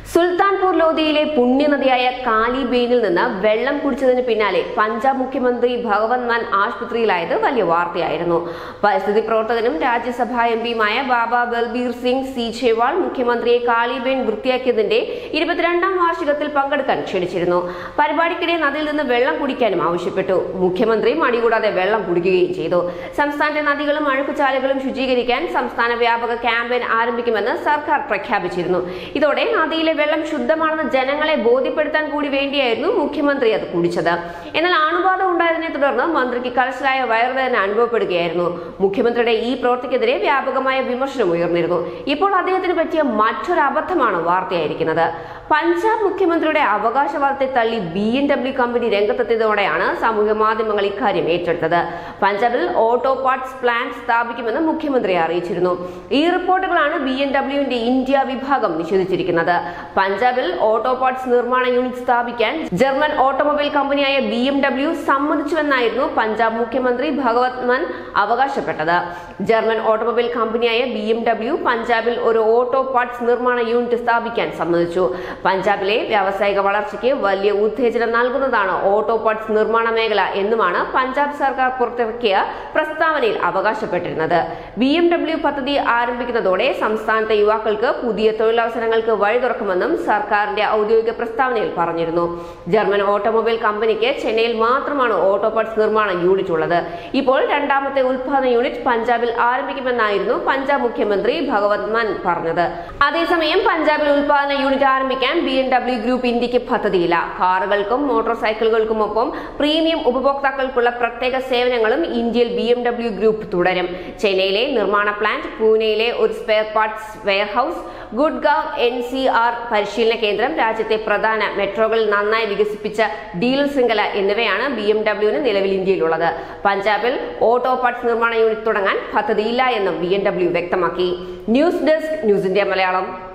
സുൽത്താൻപൂർ ലോധിയിലെ പുണ്യനദിയായ കാലി ബെയിനിൽ നിന്ന് വെള്ളം കുടിച്ചതിന് പിന്നാലെ പഞ്ചാബ് മുഖ്യമന്ത്രി ഭഗവന്ത് മാൻ ആശുപത്രിയിലായത് വലിയ വാർത്തയായിരുന്നു. പരിസ്ഥിതി പ്രവർത്തകനും രാജ്യസഭാ എംപിയുമായ ബാബ ബൽബീർ സിംഗ് സീചേവാൾ മുഖ്യമന്ത്രിയെ കാലി ബെയിൻ വൃത്തിയാക്കിയതിന്റെ 22ാം വാർഷികത്തിൽ പങ്കെടുക്കാൻ ക്ഷണിച്ചിരുന്നു. പരിപാടിക്കിടെ നദിയിൽ നിന്ന് വെള്ളം കുടിക്കാനും ആവശ്യപ്പെട്ടു. മുഖ്യമന്ത്രി മടികൂടാതെ വെള്ളം കുടിക്കുകയും ചെയ്തു. സംസ്ഥാനത്തെ നദികളും അഴുക്കുചാലുകളും ശുചീകരിക്കാൻ സംസ്ഥാന വ്യാപക ക്യാമ്പയിൻ ആരംഭിക്കുമെന്ന് സർക്കാർ പ്രഖ്യാപിച്ചിരുന്നു. ഇതോടെ നദിയിലെ വെള്ളം ശുദ്ധമാണെന്ന് ജനങ്ങളെ ബോധ്യപ്പെടുത്താൻ കൂടി വേണ്ടിയായിരുന്നു മുഖ്യമന്ത്രി അത് കുടിച്ചത്. എന്നാൽ അണുബാധ ഉണ്ടായതിനെ തുടർന്ന് മന്ത്രിക്ക് കലശലായ വയറുവേദന അനുഭവപ്പെടുകയായിരുന്നു. മുഖ്യമന്ത്രിയുടെ ഈ പ്രവൃത്തിക്കെതിരെ വ്യാപകമായ വിമർശനം ഉയർന്നിരുന്നു. ഇപ്പോൾ അദ്ദേഹത്തിന് പറ്റിയ മറ്റൊരു അബദ്ധമാണ് വാർത്തയായിരിക്കുന്നത്. പഞ്ചാബ് മുഖ്യമന്ത്രിയുടെ അവകാശവാദത്തെ തള്ളി BMW കമ്പനി രംഗത്തെത്തിയതോടെയാണ് സാമൂഹ്യ മാധ്യമങ്ങൾ ഇക്കാര്യം ഏറ്റെടുത്തത്. പഞ്ചാബിൽ ഓട്ടോ പാർട്സ് പ്ലാന്റ് സ്ഥാപിക്കുമെന്ന് മുഖ്യമന്ത്രി അറിയിച്ചിരുന്നു. ഈ റിപ്പോർട്ടുകളാണ് BMWന്റെ ഇന്ത്യ വിഭാഗം നിഷേധിച്ചിരിക്കുന്നത്. പഞ്ചാബിൽ ഓട്ടോ പാർട്സ് നിർമ്മാണ യൂണിറ്റ് സ്ഥാപിക്കാൻ ജർമ്മൻ ഓട്ടോമൊബൈൽ കമ്പനിയായ BMW സമ്മതിച്ചുവെന്നായിരുന്നു പഞ്ചാബ് മുഖ്യമന്ത്രി ഭഗവന്ത് മാൻ അവകാശപ്പെട്ടത്. ജർമ്മൻ ഓട്ടോമൊബൈൽ കമ്പനിയായ BMW പഞ്ചാബിൽ ഒരു ഓട്ടോ പാർട്സ് നിർമ്മാണ യൂണിറ്റ് സ്ഥാപിക്കാൻ സമ്മതിച്ചു. പഞ്ചാബിലെ വ്യാവസായിക വളർച്ചയ്ക്ക് വലിയ ഉത്തേജനം നൽകുന്നതാണ് ഓട്ടോ പാർട്സ് നിർമ്മാണ മേഖല എന്നുമാണ് പഞ്ചാബ് സർക്കാർ പുറത്തിറക്കിയ പ്രസ്താവനയിൽ അവകാശപ്പെട്ടിരുന്നത്. BMW പദ്ധതി ആരംഭിക്കുന്നതോടെ സംസ്ഥാനത്തെ യുവാക്കൾക്ക് പുതിയ തൊഴിലവസരങ്ങൾക്ക് വഴി തുറക്കുമെന്നും സർക്കാരിന്റെ ഔദ്യോഗിക പ്രസ്താവനയിൽ പറഞ്ഞിരുന്നു. ജർമ്മൻ ഓട്ടോമൊബൈൽ കമ്പനിക്ക് ചെന്നൈയിൽ മാത്രമാണ് ഓട്ടോ പാർട്സ് നിർമ്മാണ യൂണിറ്റ് ഉള്ളത്. ഇപ്പോൾ രണ്ടാമത്തെ ഉൽപാദന യൂണിറ്റ് പഞ്ചാബിൽ ആരംഭിക്കുമെന്നായിരുന്നു പഞ്ചാബ് മുഖ്യമന്ത്രി ഭഗവന്ത് മാൻ പറഞ്ഞത്. അതേസമയം പഞ്ചാബിൽ ഉൽപാദന യൂണിറ്റ് ആരംഭിക്കാൻ BMW ഗ്രൂപ്പ് ഇന്ത്യക്ക് പദ്ധതിയില്ല. കാറുകൾക്കും മോട്ടോർ സൈക്കിളുകൾക്കുമൊപ്പം പ്രീമിയം ഉപഭോക്താക്കൾക്കുള്ള പ്രത്യേക സേവനങ്ങളും ഇന്ത്യയിൽ BMW ഗ്രൂപ്പ് തുടരും. ചെന്നൈയിലെ നിർമ്മാണ പ്ലാന്റ്, പൂനെയിലെ ഒരു spare parts warehouse, Gurgaon NCR പരിശീലന കേന്ദ്രം, രാജ്യത്തെ പ്രധാന മെട്രോകളിൽ നന്നായി വികസിപ്പിച്ച ഡീലർ ശൃംഖല എന്നിവയാണ് BMWന് നിലവിൽ ഇന്ത്യയിലുള്ളത്. പഞ്ചാബിൽ ഓട്ടോ പാർട്സ് നിർമ്മാണ യൂണിറ്റ് തുടങ്ങാൻ പദ്ധതിയില്ല എന്നും BMW വ്യക്തമാക്കി. News desk, news India Malayalam.